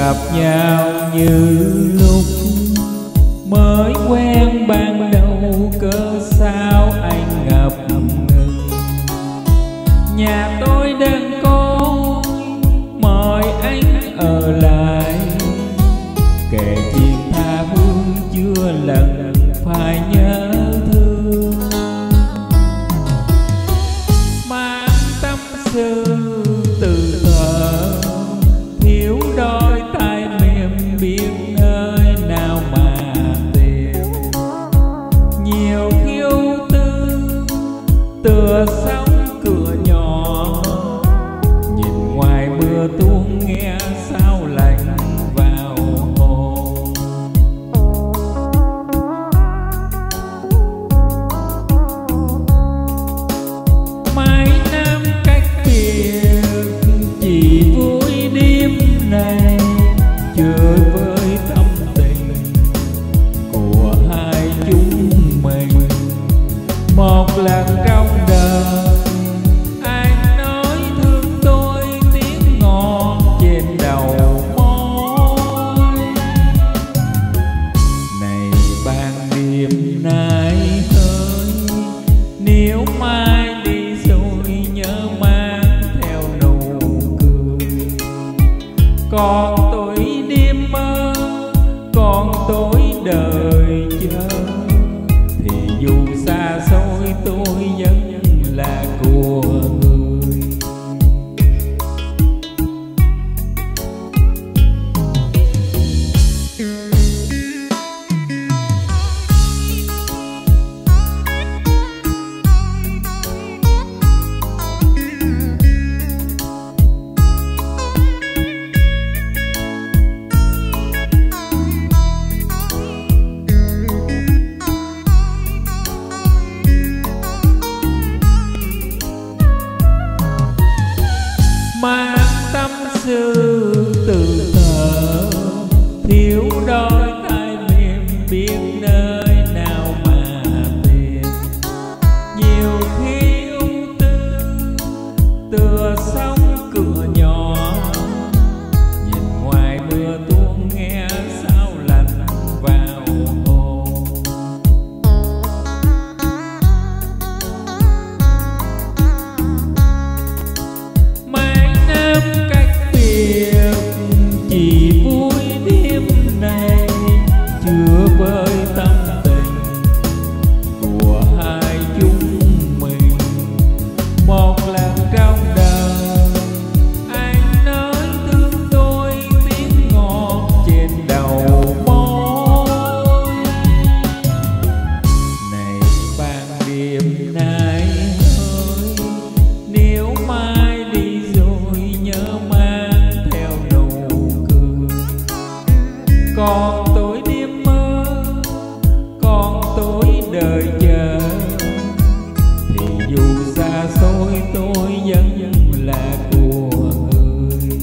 gặp nhau như lúc mới quen ban đầu, cớ sao anh ngập ngừng. Nhà tôi đang có mời anh ở lại, kể chuyện tha hương chưa lần phải nhớ thương. Mang tâm sự từ thở thiếu đôi tay mềm, biết nơi nào mà tìm. Nhiều khiêu tư tựa sóng cửa nhỏ, nhìn ngoài mưa tuôn nghe sao lạnh vào hồn. Mấy năm cách biệt chỉ vui đêm này, chơi với tâm tình của hai chúng mình. Một lần trong đời anh nói thương tôi tiếng ngọt trên đầu môi. Này ban đêm nay hỡi, nếu mai đi rồi nhớ mang theo nụ cười. Còn tôi đêm mơ, còn tôi đời chờ, thì dù xa xôi tôi vẫn là của người. Mang tâm sự từ thở thiếu đôi tay mềm, biết nơi nào mà tìm. Nhiều khi ưu tư tựa sóng cửa nhỏ, nhìn ngoài mưa tuôn nghe sao lạnh vào hồn. Cách biệt chỉ vui đêm này, chưa với tâm tình của hai chúng mình. Một lần trong đời anh nói thương tôi tiếng ngọt trên đầu môi. Này ban đêm nay hỡi, nếu mai đi rồi nhớ mang theo nụ cười. Còn tôi đêm mơ, còn tôi đời chờ, thì dù xa xôi tôi vẫn là của người.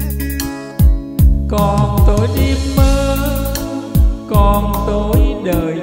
Còn tôi đêm mơ, còn tôi đời